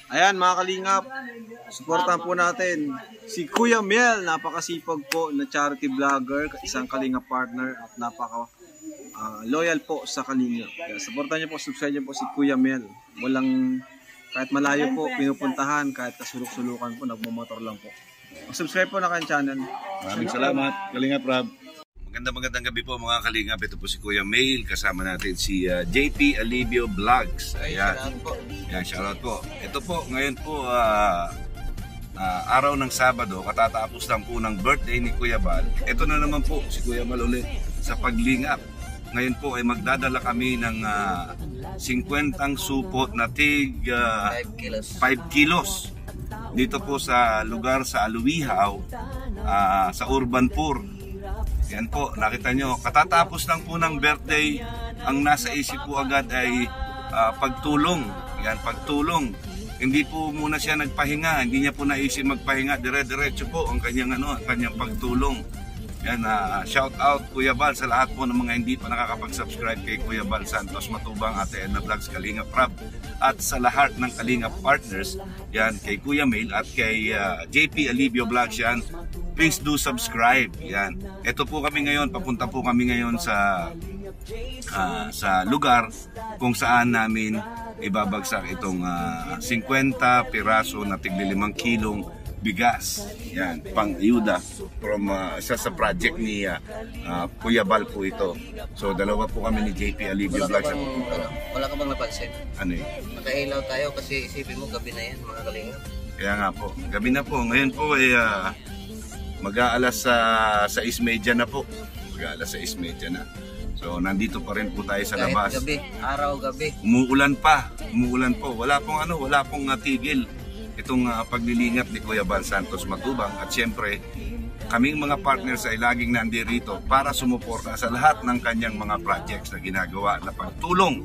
Ayan mga kalingap, supportan po natin si Kuya Mel, napakasipag po na charity vlogger, isang kalingap partner at napaka loyal po sa kalingap. Kaya supportan niyo po, subscribe niyo po si Kuya Mel. Walang, kahit malayo po, pinupuntahan, kahit kasulok-sulukan po, nagmumotor lang po. Subscribe po na kanyang channel. Maraming salamat, Kalingap Rob. Magandang gabi po mga kalingap. Ito po si Kuya Mel. Kasama natin si JP Alibio Vlogs. Ayan. Ayan, shoutout po. Ito po, ngayon po, araw ng Sabado, katatapos lang po ng birthday ni Kuya Bal. Ito na naman po si Kuya Bal ulit sa paglingap. Ngayon po ay magdadala kami ng 50 supot na tig 5 kilos. Dito po sa lugar sa Aluwihaw, sa Urban Poor. Yan po, nakita nyo, katatapos lang po ng birthday, ang nasa isip po agad ay pagtulong. Yan, pagtulong. Hindi po muna siya nagpahinga, hindi niya po naisip magpahinga, dire-diretso po ang kanyang, ang kanyang pagtulong. Yan, shout out Kuya Bal sa lahat po ng mga hindi pa nakakapag-subscribe kay Kuya Bal Santos Matubang, Ate Edna Vlogs, Kalingap Rob, at sa lahat ng Kalingap partners, yan, kay Kuya Mel at kay JP Alibio Vlogs, yan, please do subscribe. Yan, ito po kami ngayon, papunta po kami ngayon sa lugar kung saan namin ibabagsak itong 50 piraso na tigli 5 kilong bigas. Yan, pang-ayuda from isa sa project ni Kuya Bal po ito. So dalawa po kami ni JP Alibio Vlogs. Wala ka bang napansin? Ano eh? Nakailaw tayo kasi isipin mo gabi na yan mga kalingap. Kaya nga po, gabi na po. Ngayon po ay mag-aalas 6:30 na po. Mag-aalas 6:30 na. So nandito pa rin po tayo sa labas. Gabi, araw gabi. Umuulan pa, umuulan po. Wala pong tigil itong paglilingap ni Kuya Bal Santos Matubang, at siyempre kaming mga partners ay laging nandirito para sumuporta sa lahat ng kanyang mga projects na ginagawa na pagtulong,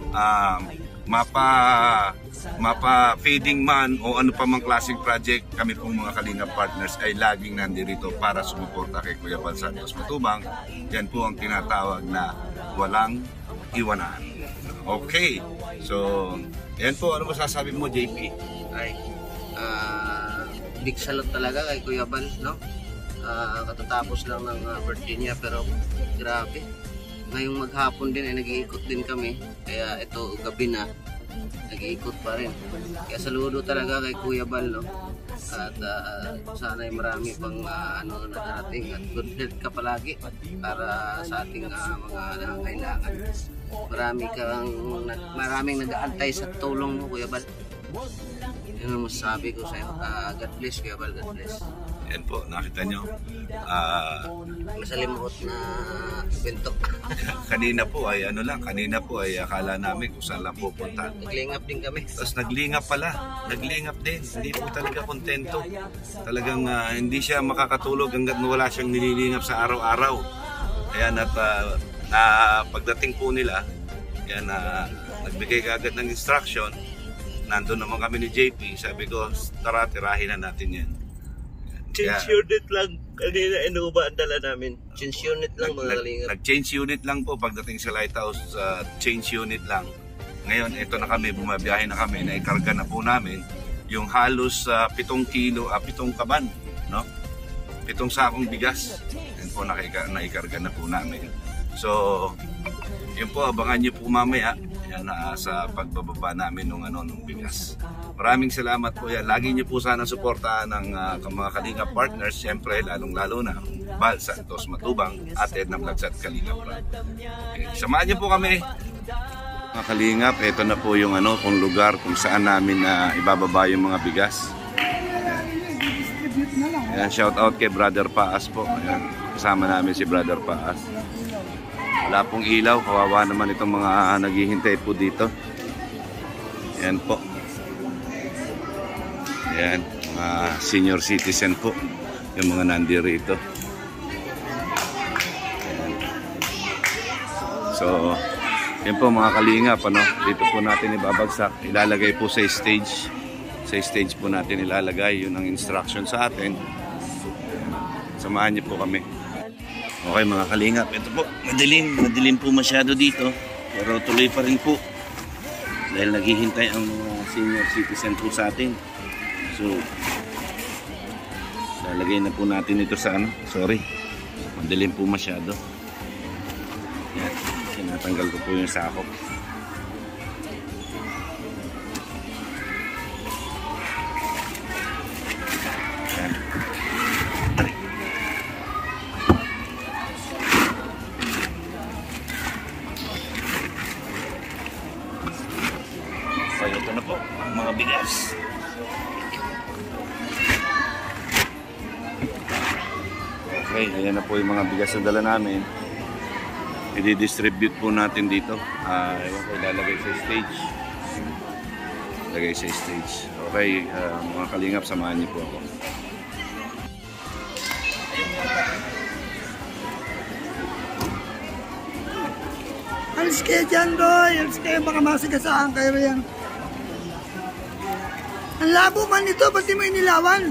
mapa feeding man o ano pa mang klaseng project. Kami pong mga kalingap partners ay laging nandirito para sumuporta kay Kuya Bal Santos Matubang. Yan po ang tinatawag na walang iwanan. Okay, so yan po. Ano masasabi mo, JP? Ay, big salute talaga kay Kuya Bal, no? Katatapos lang ng birthday niya, pero grabe. Ngayong maghapon din ay nag-iikot din kami, kaya ito gabi na nag-iikot pa rin. Kaya saludo talaga kay Kuya Bal, no? At sana ay marami pang na darating, at good health ka palagi para sa ating mga nangangailangan. Maraming nag-aantay sa tulong mo, Kuya Bal. Yun ang masasabi ko sa'yo. God bless, Kuya Bal, God bless. Yan po, nakita nyo. Masalimuot na kwento. Kanina po ay akala namin kung saan lang pupunta. Naglingap din kami. Tapos naglingap din. Hindi po talaga kontento. Talagang hindi siya makakatulog hanggat wala siyang nililingap sa araw-araw. Kaya pagdating po nila, yan, nagbigay kaagad ng instruction. Nandun naman kami ni JP. Sabi ko, tara, tirahin na natin yan. Change unit lang. Kanina, ba ang dala namin? Change unit lang, mga kalingap. Nag-change unit lang po pagdating sa Lighthouse. Change unit lang. Ngayon, ito na kami, bumabiyahe na kami. Naikarga na po namin yung halos 7 kaban, no? 7 sakong bigas. Yan po, naikarga na po namin. So, yun po, abangan nyo po mamaya. Yan, sa pagbababa namin nung bigas. Maraming salamat po yan. Lagi niyo po sana suportahan ng mga Kalingap partners, siyempre lalong-lalo na Bal Santos Matubang, Ate Edna Vlogs at Kalingap Rob. Okay, samahan niyo po kami. Mga Kalingap, ito na po yung kung lugar kung saan namin ibababa yung mga bigas. Ayan, shout out kay Brother Paas po. Ayan, kasama namin si Brother Paas. Wala pong ilaw, kawawa naman itong mga naghihintay po dito. Ayan po. Ayan, mga senior citizen po, yung mga nandirito. Ayan. So, yan po mga kalingap, dito po natin ibabagsak. Ilalagay po sa stage. Sa stage po natin ilalagay, yun ang instruction sa atin. Samahan niyo po kami. Okay mga kalingap, ito po, madilim po masyado dito, pero tuloy pa rin po dahil naghihintay ang mga senior citizen po sa atin. So, lalagay na po natin ito sa ano. Sorry, madilim po masyado. Yan, tinatanggal ko po yung sakop. Yan. So, ito na po ang mga bigas. Okay, ayan na po yung mga bigas na dala namin. I-distribute po natin dito. Ewan ko, ilalagay sa stage. Lagay sa stage. Okay, mga kalingap, samahan niyo po ako. Alis kayo dyan, boy. Alis kayo, baka masigasaan kayo yan. Ang labo man nito, ba't di mo inilawan?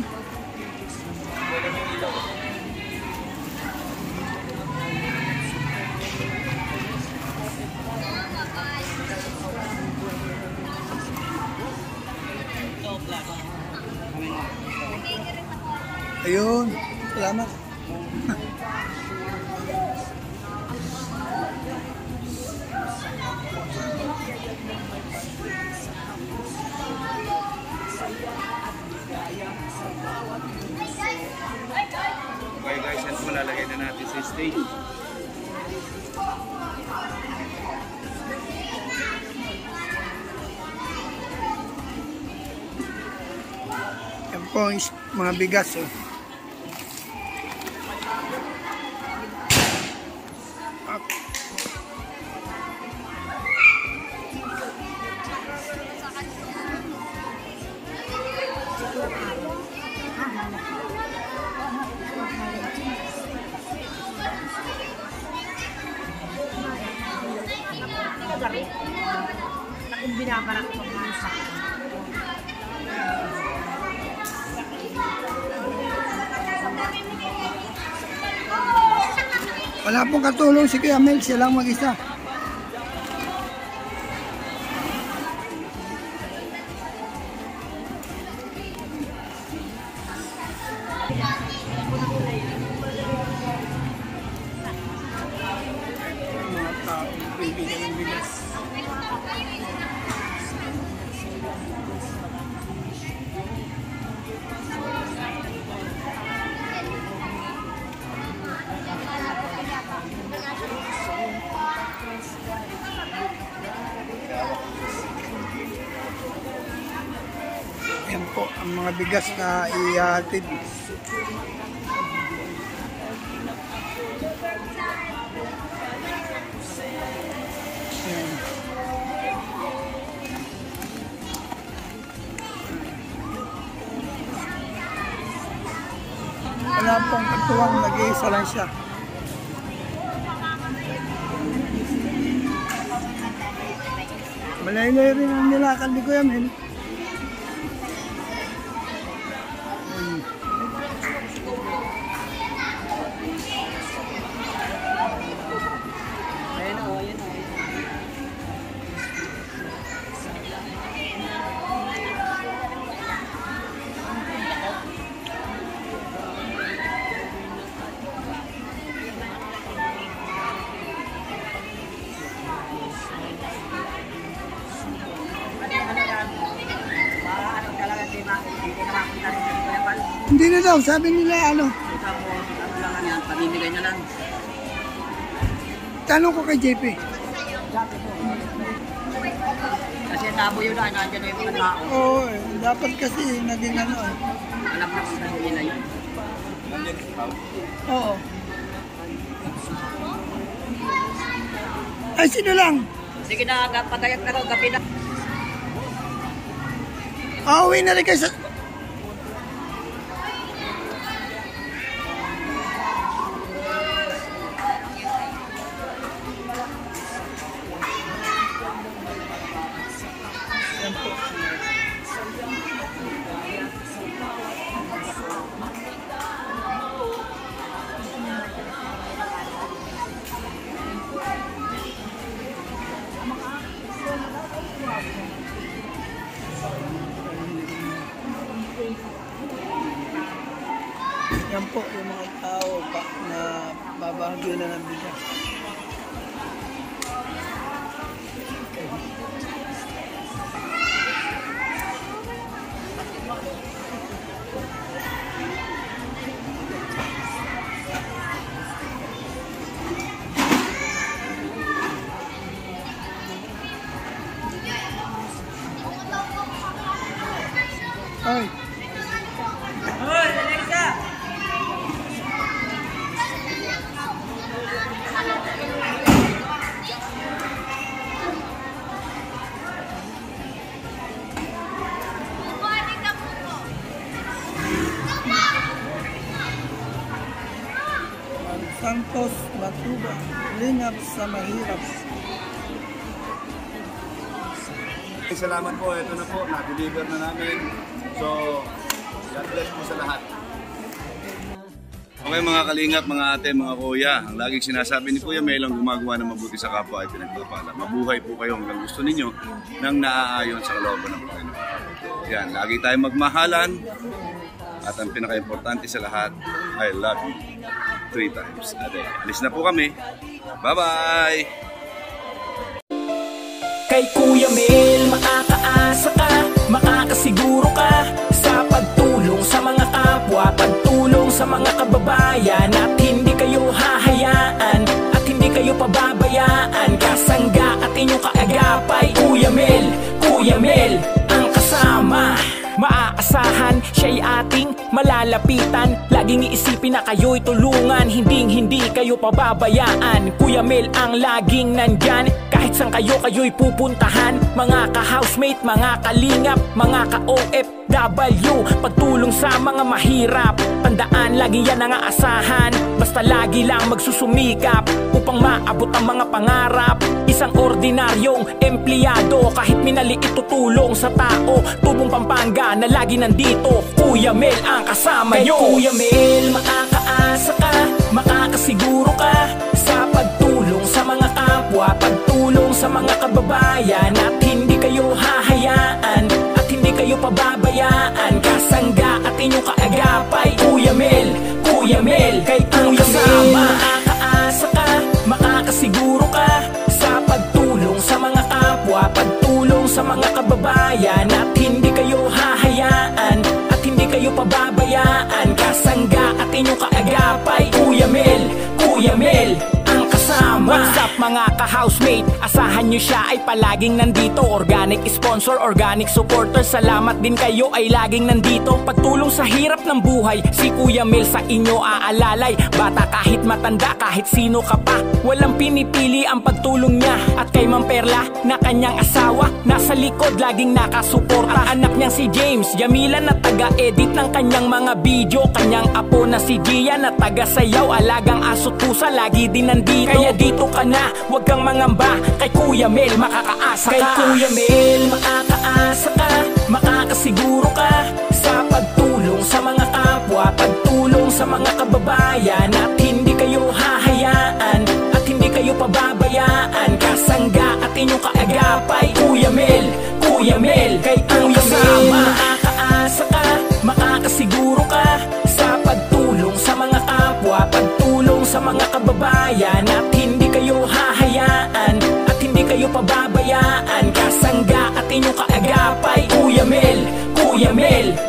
Ayun, salamat. Okay guys, yan po lalagay na natin sa stage. Yan po ang mga bigas. Oh. Wala pong katulong si Kuya Mel, siya lang mag-isa. Mga taong bibigyan ng bigas. Yan po ang mga bigas na ihatid. Yan. Wala pong katuwang, nag-iisa lang siya. Malaylay rin ang nilakad ni Kuya Mel. Hindi na daw, sabi nila ano. Pamimigay nyo lang. Tanong ko kay JP. Kasi tabo yun na, nandiyan na yung mga tao. Oo, dapat kasi naging ano. Alam na kung saan nila yun. Oo. Ay, sino lang? Sige na, patayag na raw, gabi na. Uwi na rin kayo sa... Yan po yung mga tao na babahagyo na ng bigas. Ay. Santos Matuba, lingap sa mahirap. Salamat po, ito na po, na-deliver na namin. So, God bless po sa lahat. Okay mga kalingap, mga ate, mga kuya, ang laging sinasabi ni Kuya Mel, ang gumagawa ng mabuti sa kapwa ay pinagpapala. Mabuhay po kayo hanggang gusto ninyo nang naaayon sa kalooban ng Panginoon. Yan, lagi tayong magmahalan at ang pinaka-importante sa lahat, I love you 3 times a day. Alis na po kami. Bye-bye! Kay Kuya Mel, makakaasa ka, makakasiguro ka sa pagtulong sa mga kapwa, pagtulong sa mga kababayan, at hindi kayo hahayaan at hindi kayo pababayaan. Kasangga at inyong kaagapay, Kuya Mel ang kasama. Maaasahan, siya'y ating malalapitan. Laging iisipin na kayo'y tulungan, hindi kayo pababayaan. Kuya Mel ang laging nandyan, kahit saan kayo'y pupuntahan. Mga ka-housemate, mga kalingap, mga ka-OFW, pagtulong sa mga mahirap, tandaan, lagi yan ang aasahan. Basta lagi lang magsusumikap upang maabot ang mga pangarap. Isang ordinaryong empleyado, kahit minaliit tutulong sa tao. Tubong Pampanga na lagi nandito, Kuya Mel ang kasama nyo. Kay Kuya Mel, makakaasa ka, makakasiguro ka sa pagtulong sa mga kapwa, pagtulong sa mga kababayan, at hindi kayo hahayaan at hindi kayo pababayaan. Kasangga at inyong kaagapay, Kuya Mel, kay Kuya Mel, makakaasa ka, makakasiguro ka sa pagtulong sa mga kapwa, pagtulong sa mga kababayan, at hindi kayo hahayaan at hindi kayo pababayaan. Kasangga at inyong kaagapay, Kuya Mel ang kasama. What's up mga ka-housemate, asahan nyo siya ay palaging nandito. Organic sponsor, organic supporter, salamat din kayo ay laging nandito. Pagtulong sa hirap ng buhay, si Kuya Mel sa inyo aalalay. Bata kahit matanda, kahit sino ka pa, walang pinipili ang pagtulong niya. At kay Ma'am Perla na kanyang asawa, nasa likod laging nakasuporta. Ang anak niyang si James, Yamila na taga-edit ng kanyang mga video. Kanyang apo na si Gia na taga-sayaw, alagang aso't pusa lagi din nandito. Kaya dito ka na, huwag kang mangamba, kay Kuya Mel makakaasa ka. Kay Kuya Mel, makakaasa ka, makakasiguro ka sa pagtulong sa mga kapwa, pagtulong sa mga kababayan, at hindi kayo hahayaan at hindi kayo pababayaan. Kasangga at inyong kaagapay, Kuya Mel, kay Kuya Mel, makakaasa ka, makakasiguro ka sa pagtulong sa mga kapwa, pagtulong sa mga kababayan, at hindi kayo hahayaan at hindi kayo pababayaan. Kasangga at inyong kaagapay, Kuya Mel